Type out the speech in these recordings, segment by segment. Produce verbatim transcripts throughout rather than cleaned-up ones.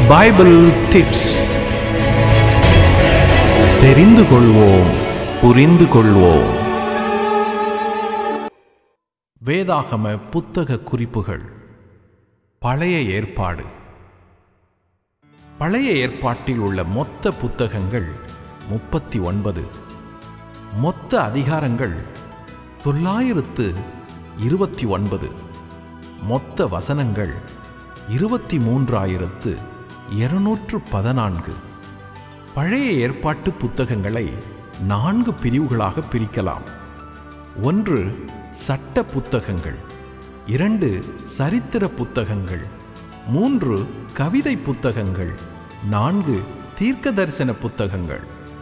Bible tips. தெரிந்து கொள்வோம், புரிந்து கொள்வோம். வேதாகம புத்தக குறிப்புகள். பழைய ஏற்பாடு. பழைய ஏற்பாட்டில் உள்ள மொத்த புத்தகங்கள் முப்பத்தி ஒன்பது. மொத்த அதிகாரங்கள் தொள்ளாயிரத்து இருபத்தி ஒன்பது. மொத்த வசனங்கள் இருபத்தி மூன்றாயிரத்து இருநூற்று பதினான்கு. பழைய ஏற்பாட்டு புத்தகங்களை நான்கு பிரிவுகளாக பிரிக்கலாம். ஒன்று சட்ட புத்தகங்கள், இரண்டு சரித்திர புத்தகங்கள், மூன்று கவிதை புத்தகங்கள், நான்கு தீர்க்கதரிசன புத்தகங்கள்.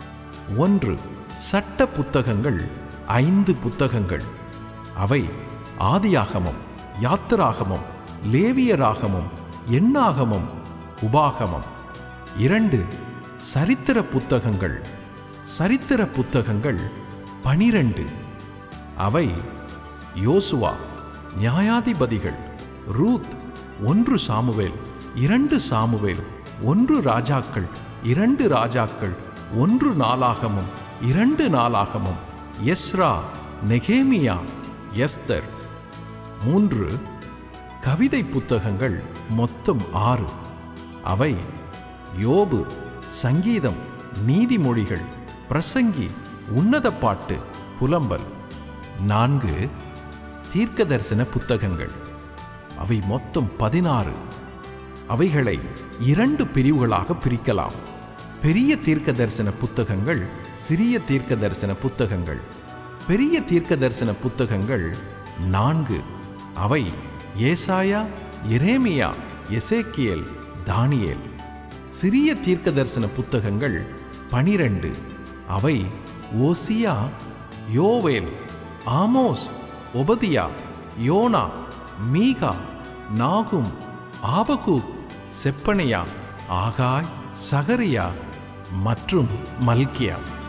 ஒன்று சட்ட புத்தகங்கள் ஐந்து புத்தகங்கள். அவை ஆதியாகமம், யாத்திராகமம், லேவியராகமம், எண்ணாகமம், உபாகமம். இரண்டு சரித்திர புத்தகங்கள். சரித்திர புத்தகங்கள் பனிரெண்டு. அவை யோசுவா, நியாயாதிபதிகள், ரூத், ஒன்று சாமுவேல், இரண்டு சாமுவேல், ஒன்று ராஜாக்கள், இரண்டு ராஜாக்கள், ஒன்று நாளாகமம், இரண்டு நாளாகமம், எஸ்ரா, நெகேமியா, எஸ்தர். மூன்று கவிதை புத்தகங்கள், மொத்தம் ஆறு. அவை யோபு, சங்கீதம், நீதிமொழிகள், பிரசங்கி, உன்னத பாட்டு, புலம்பல். நான்கு தீர்க்கதரிசன புத்தகங்கள். அவை மொத்தம் பதினாறு. அவைகளை இரண்டு பிரிவுகளாக பிரிக்கலாம். பெரிய தீர்க்கதரிசன புத்தகங்கள், சிறிய தீர்க்கதரிசன புத்தகங்கள். பெரிய தீர்க்கதரிசன புத்தகங்கள் நான்கு. அவை ஏசாயா, எரேமியா, எசேக்கியேல், தானியேல். சிறிய தீர்க்கதரிசன புத்தகங்கள் பனிரெண்டு. அவை ஓசியா, யோவேல், ஆமோஸ், ஒபதியா, யோனா, மீகா, நாகும், ஆபகூக், செப்பனியா, ஆகாய், சகரியா மற்றும் மல்கியா.